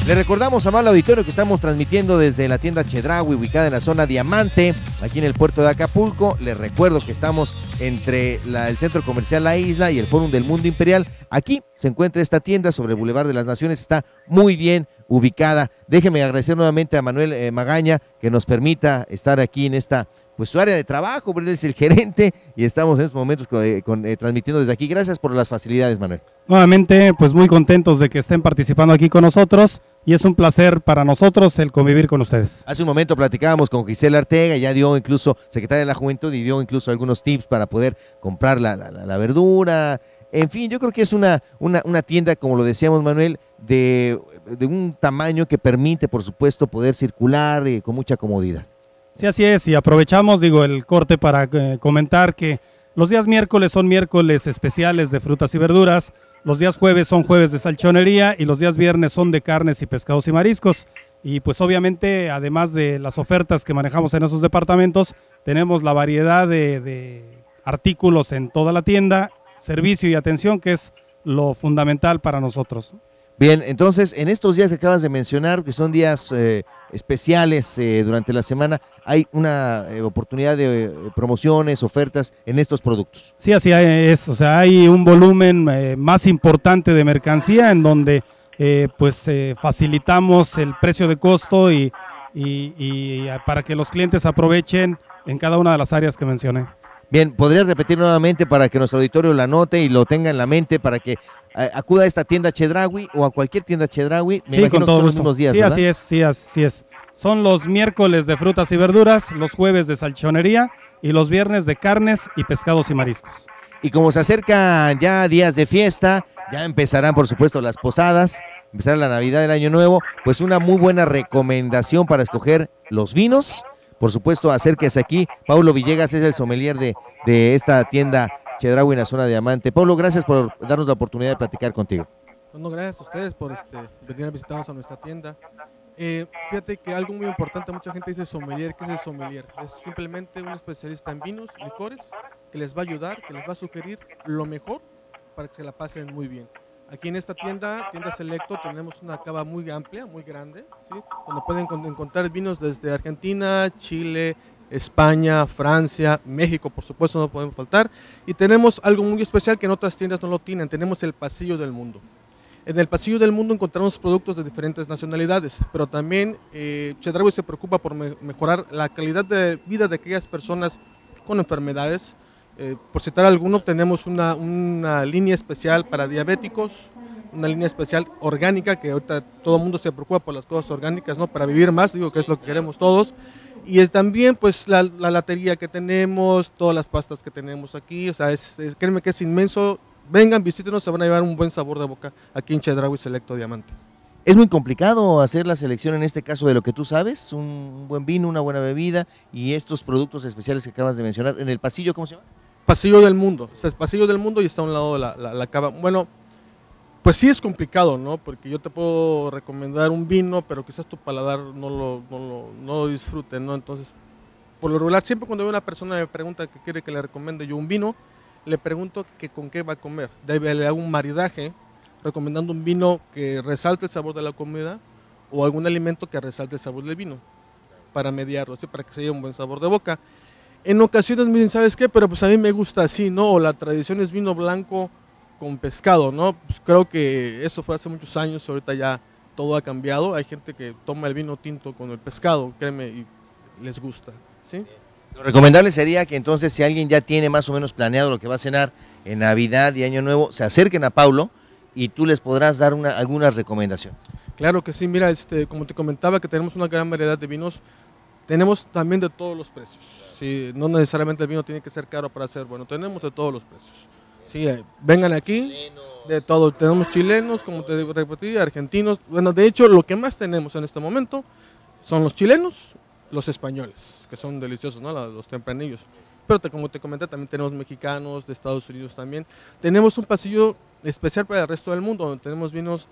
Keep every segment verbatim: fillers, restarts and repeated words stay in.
Le recordamos, amable auditorio, que estamos transmitiendo desde la tienda Chedraui, ubicada en la zona Diamante, aquí en el puerto de Acapulco. Les recuerdo que estamos entre la, el Centro Comercial La Isla y el Fórum del Mundo Imperial. Aquí se encuentra esta tienda sobre el Boulevard de las Naciones, está muy bien ubicada. Déjeme agradecer nuevamente a Manuel eh, Magaña que nos permita estar aquí en esta, pues su área de trabajo, porque él es el gerente y estamos en estos momentos con, eh, con, eh, transmitiendo desde aquí. Gracias por las facilidades, Manuel. Nuevamente, pues muy contentos de que estén participando aquí con nosotros y es un placer para nosotros el convivir con ustedes. Hace un momento platicábamos con Gisela Artega, ya dio incluso, secretaria de la Juventud, y dio incluso algunos tips para poder comprar la, la, la verdura. En fin, yo creo que es una, una, una tienda, como lo decíamos, Manuel, de, de un tamaño que permite, por supuesto, poder circular eh, con mucha comodidad. Sí, así es, y aprovechamos, digo, el corte para eh, comentar que los días miércoles son miércoles especiales de frutas y verduras, los días jueves son jueves de salchonería y los días viernes son de carnes y pescados y mariscos. Y pues obviamente, además de las ofertas que manejamos en esos departamentos, tenemos la variedad de, de artículos en toda la tienda, servicio y atención, que es lo fundamental para nosotros. Bien, entonces, en estos días que acabas de mencionar, que son días eh, especiales eh, durante la semana, hay una eh, oportunidad de eh, promociones, ofertas en estos productos. Sí, así es, o sea, hay un volumen eh, más importante de mercancía en donde eh, pues eh, facilitamos el precio de costo y, y, y para que los clientes aprovechen en cada una de las áreas que mencioné. Bien, ¿podrías repetir nuevamente para que nuestro auditorio la anote y lo tenga en la mente para que eh, acuda a esta tienda Chedraui o a cualquier tienda Chedraui? Me sí, con todo que son gusto. los mismos días, sí, ¿verdad? así es, sí, así es. Son los miércoles de frutas y verduras, los jueves de salchonería y los viernes de carnes y pescados y mariscos. Y como se acercan ya días de fiesta, ya empezarán por supuesto las posadas, empezará la Navidad, el Año Nuevo, pues una muy buena recomendación para escoger los vinos. Por supuesto, acérquese aquí. Paulo Villegas es el sommelier de, de esta tienda Chedraui en la zona Diamante. Paulo, gracias por darnos la oportunidad de platicar contigo. Bueno, gracias a ustedes por este, venir a visitarnos a nuestra tienda. Eh, fíjate que algo muy importante, mucha gente dice sommelier. ¿Qué es el sommelier? Es simplemente un especialista en vinos, licores, que les va a ayudar, que les va a sugerir lo mejor para que se la pasen muy bien. Aquí en esta tienda, tienda Selecto, tenemos una cava muy amplia, muy grande, ¿sí? Donde pueden encontrar vinos desde Argentina, Chile, España, Francia, México, por supuesto, no podemos faltar. Y tenemos algo muy especial que en otras tiendas no lo tienen, tenemos el Pasillo del Mundo. En el Pasillo del Mundo encontramos productos de diferentes nacionalidades, pero también eh, Chedraui se preocupa por me mejorar la calidad de vida de aquellas personas con enfermedades. Eh, por citar alguno, tenemos una, una línea especial para diabéticos, una línea especial orgánica, que ahorita todo el mundo se preocupa por las cosas orgánicas, ¿no? Para vivir más, digo que es lo que queremos todos. Y es también pues la, la latería que tenemos, todas las pastas que tenemos aquí, o sea, es, es, créeme que es inmenso. Vengan, visítenos, se van a llevar un buen sabor de boca aquí en Chedraui Selecto Diamante. ¿Es muy complicado hacer la selección en este caso de lo que tú sabes? Un buen vino, una buena bebida y estos productos especiales que acabas de mencionar. ¿En el pasillo cómo se llama? Pasillo del Mundo, o sea, es Pasillo del Mundo y está a un lado de la, la, la cava. Bueno, pues sí es complicado, ¿no? Porque yo te puedo recomendar un vino, pero quizás tu paladar no lo, no lo, no lo disfrute, ¿no? Entonces, por lo regular, siempre cuando veo una persona me pregunta que quiere que le recomiende yo un vino, le pregunto que con qué va a comer. De ahí le hago un maridaje, recomendando un vino que resalte el sabor de la comida o algún alimento que resalte el sabor del vino, para mediarlo, ¿sí? Para que se lleve un buen sabor de boca. En ocasiones me dicen, ¿sabes qué? Pero pues a mí me gusta así, ¿no? O la tradición es vino blanco con pescado, ¿no? Pues creo que eso fue hace muchos años, ahorita ya todo ha cambiado. Hay gente que toma el vino tinto con el pescado, créeme, y les gusta, ¿sí? Lo recomendable sería que entonces, si alguien ya tiene más o menos planeado lo que va a cenar en Navidad y Año Nuevo, se acerquen a Paulo y tú les podrás dar una, algunas recomendaciones. Claro que sí, mira, este, como te comentaba que tenemos una gran variedad de vinos, tenemos también de todos los precios. Sí, no necesariamente el vino tiene que ser caro para ser bueno, tenemos de todos los precios. Sí, eh, vengan aquí, chilenos. De todo, tenemos chilenos, como te repetí, argentinos. Bueno, de hecho, lo que más tenemos en este momento son los chilenos, los españoles, que son deliciosos, ¿no? Los tempranillos. Pero te, como te comenté, también tenemos mexicanos, de Estados Unidos también. Tenemos un pasillo especial para el resto del mundo, donde tenemos vinos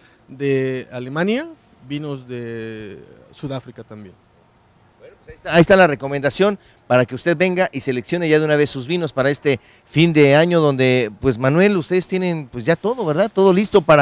de Alemania, vinos de Sudáfrica también. Bueno, pues ahí está, ahí está la recomendación para que usted venga y seleccione ya de una vez sus vinos para este fin de año, donde, pues Manuel, ustedes tienen pues ya todo, ¿verdad? Todo listo para,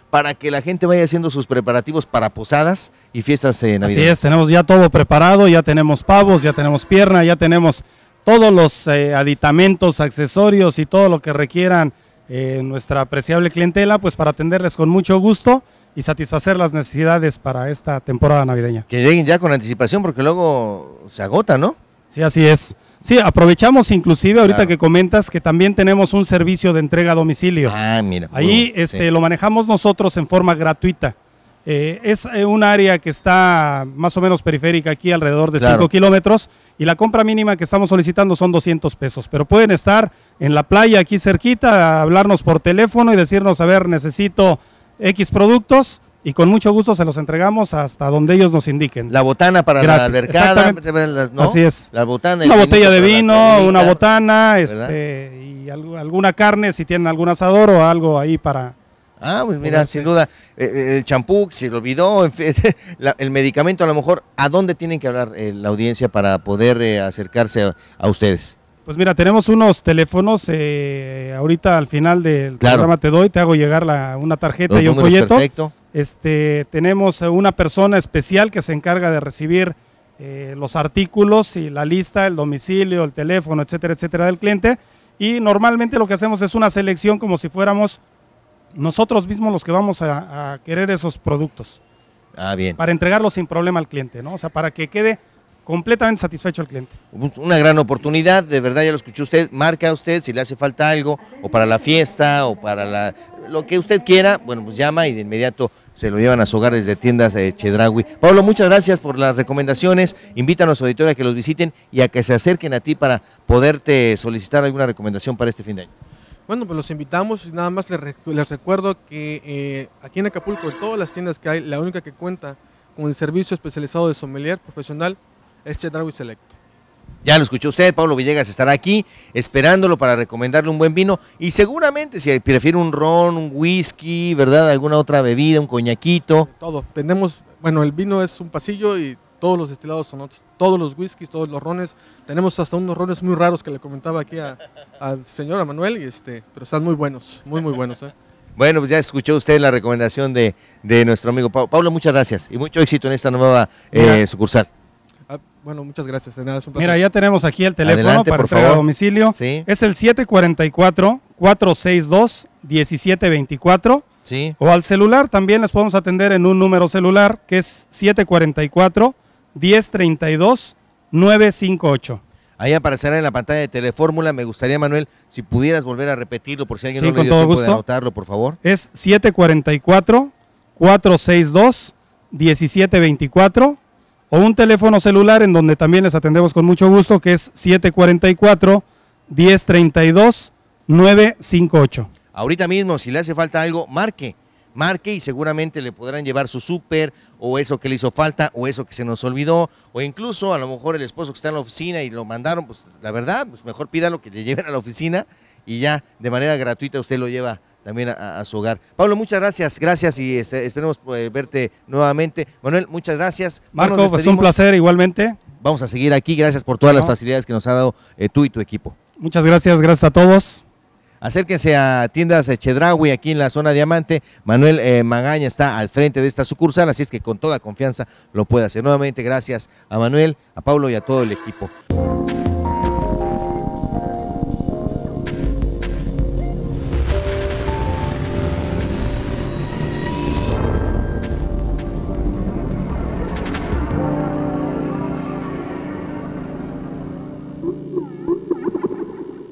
para que la gente vaya haciendo sus preparativos para posadas y fiestas eh, navideñas. Así es, tenemos ya todo preparado, ya tenemos pavos, ya tenemos pierna, ya tenemos todos los eh, aditamentos, accesorios y todo lo que requieran eh, nuestra apreciable clientela, pues para atenderles con mucho gusto y satisfacer las necesidades para esta temporada navideña. Que lleguen ya con anticipación porque luego se agota, ¿no? Sí, así es. Sí, aprovechamos inclusive ahorita Claro. que comentas que también tenemos un servicio de entrega a domicilio. Ah, mira. Ahí uh, este, sí. lo manejamos nosotros en forma gratuita. Eh, es eh, un área que está más o menos periférica aquí, alrededor de Claro. cinco kilómetros, y la compra mínima que estamos solicitando son doscientos pesos. Pero pueden estar en la playa aquí cerquita, a hablarnos por teléfono y decirnos, a ver, necesito X productos, y con mucho gusto se los entregamos hasta donde ellos nos indiquen. La botana para Gratis, la albercada, exactamente. ¿no? Así es. La botana, el Una vinito botella de para la vino, comidita, una botana, ¿verdad? este, y algo- alguna carne, si tienen algún asador o algo ahí para... Ah, pues mira, Poderse. sin duda, eh, el champú, si lo olvidó, en fin, la- el medicamento a lo mejor, ¿a dónde tienen que hablar eh, la audiencia para poder eh, acercarse a, a ustedes? Pues mira, tenemos unos teléfonos, eh, ahorita al final del Claro. programa te doy, te hago llegar la- una tarjeta Los y un números, folleto. perfecto. Este, tenemos eh, una persona especial que se encarga de recibir eh, los artículos y la lista, el domicilio, el teléfono, etcétera, etcétera del cliente. Y normalmente lo que hacemos es una selección como si fuéramos nosotros mismos los que vamos a, a querer esos productos Ah, bien. para entregarlos sin problema al cliente, ¿no? O sea, para que quede completamente satisfecho el cliente. Una gran oportunidad, de verdad ya lo escuchó usted, marca usted si le hace falta algo, o para la fiesta, o para la, lo que usted quiera, bueno, pues llama y de inmediato se lo llevan a su hogar desde tiendas de Chedraui. Pablo, muchas gracias por las recomendaciones, invita a nuestra auditorio a que los visiten y a que se acerquen a ti para poderte solicitar alguna recomendación para este fin de año. Bueno, pues los invitamos y nada más les, re- les recuerdo que eh, aquí en Acapulco, en todas las tiendas que hay, la única que cuenta con el servicio especializado de sommelier profesional es Chedraui Selecto. Ya lo escuchó usted, Pablo Villegas estará aquí esperándolo para recomendarle un buen vino y seguramente si prefiere un ron, un whisky, ¿verdad? Alguna otra bebida, un coñaquito. Todo. Tenemos, bueno, el vino es un pasillo y todos los destilados son otros. Todos los whiskies, todos los rones. Tenemos hasta unos rones muy raros que le comentaba aquí a- al señor, a Manuel, y este, pero están muy buenos, muy, muy buenos. ¿eh? Bueno, pues ya escuchó usted la recomendación de, de nuestro amigo Pablo. Pablo, muchas gracias y mucho éxito en esta nueva eh, Mira. sucursal. Ah, bueno, muchas gracias. De nada, es un placer. Mira, ya tenemos aquí el teléfono Adelante, para por entrega a favor. domicilio. Sí, Es el siete cuatro cuatro, cuatro seis dos, uno siete dos cuatro. sí. O al celular también les podemos atender en un número celular que es siete cuatro cuatro, uno cero tres dos, nueve cinco ocho. Ahí aparecerá en la pantalla de Telefórmula. Me gustaría, Manuel, si pudieras volver a repetirlo por si alguien Sí, no le con dio todo tiempo de gusto. anotarlo, por favor. Es siete cuatro cuatro, cuatro seis dos, uno siete dos cuatro o un teléfono celular en donde también les atendemos con mucho gusto que es siete cuatro cuatro, uno cero tres dos, nueve cinco ocho. Ahorita mismo, si le hace falta algo, marque. Marque y seguramente le podrán llevar su súper o eso que le hizo falta o eso que se nos olvidó o incluso a lo mejor el esposo que está en la oficina y lo mandaron, pues la verdad, pues mejor pídalo que le lleven a la oficina y ya de manera gratuita usted lo lleva también a, a su hogar. Pablo, muchas gracias, gracias y este, esperemos eh, verte nuevamente. Manuel, muchas gracias. No nos Marco, pues un despedimos. placer igualmente. Vamos a seguir aquí, gracias por todas las No. facilidades que nos ha dado eh, tú y tu equipo. Muchas gracias, gracias a todos. Acérquense a tiendas de Chedraui aquí en la zona Diamante. Manuel eh, Magaña está al frente de esta sucursal, así es que con toda confianza lo puede hacer. Nuevamente gracias a Manuel, a Pablo y a todo el equipo.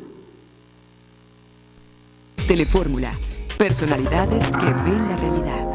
Telefórmula, personalidades que ven la realidad.